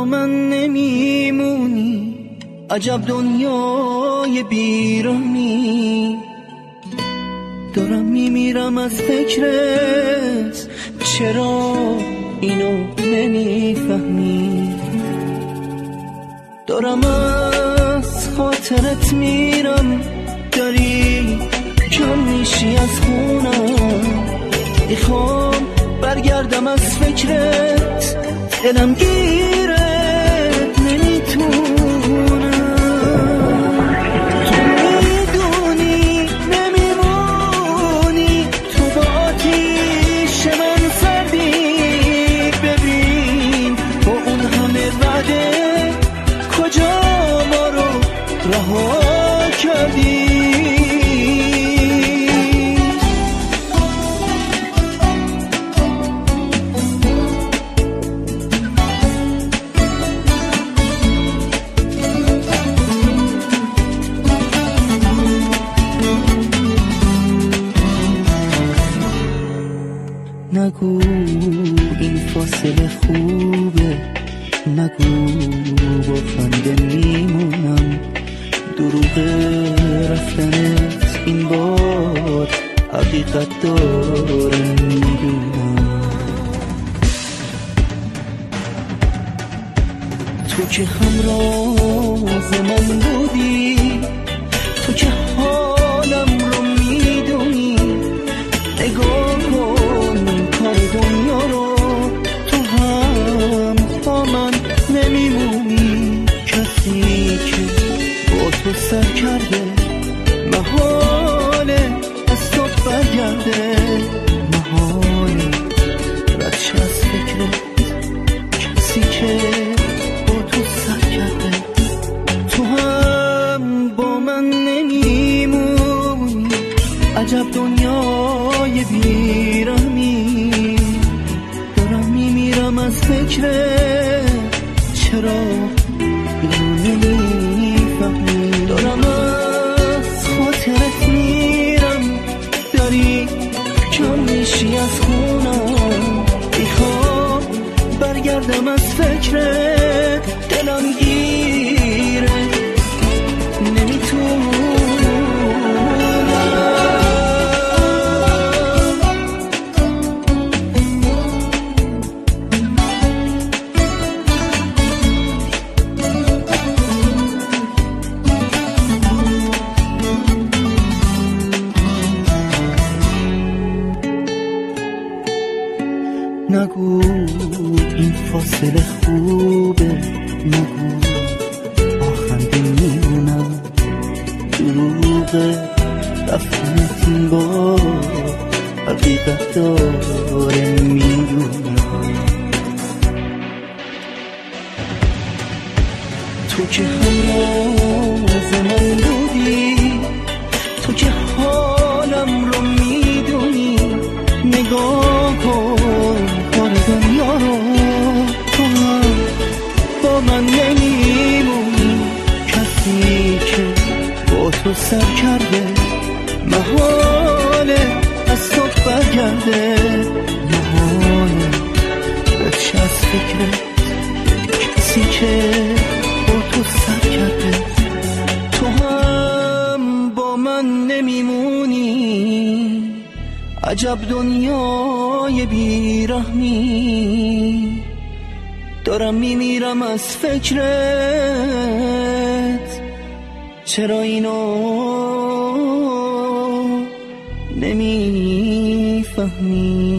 من نمیمونی، عجب دنیای بیرامی. دارم میمیرم از فکرت، چرا اینو نمیفهمی؟ دارم از خاطرت میرم، داری کم میشی از خونم. میخوام برگردم از فکرت، دلم گیرت نمیتونم. تو میدونی نمیمونی، تو با آتیش من سردی. ببین با اون همه وعده کجا ما رو رها کردی. نگو این فاصله خوبه، نگو با خنده میمونم. دروغ رفتنت این بار حقیقت داره میدونم. تو که همراز من بودی، تو که حالم رو میدونی. نگاه کن کار دنیا رو، تو هم با من نمیمونی. کسی که با تو سر کرده محاله از تو برگرده. محاله ردش از فکرت، کسی که با تو سر کرده. تو هم با من نمیمونی، عجب دنیای بیرامی. دارم میمیرم از فکرت، چرا اینو نمیفهمی؟ دارم از خاطرت میرم، داری کم میشی از خونم. میخوام برگردم از فکرت، دلم گیره نمیتونم. نگو این فاصله خوبه، نگو با خنده میمونم. دروغ رفتنت این بار حقیقت داره میدونم. تو که همراز من بودی، تو که حالم رو میدونی. نگاه کن کار دنیا رو، تو هم با من نمیمونی. کسی که با تو سر کرده محاله از تو برگرده. محاله ردش از فکرت، کسی که با تو سر کرده. تو هم با من نمیمونی، عجب دنیای بیرحمی. دارم میمیرم از فکرت، چرا اینو نمیفهمی؟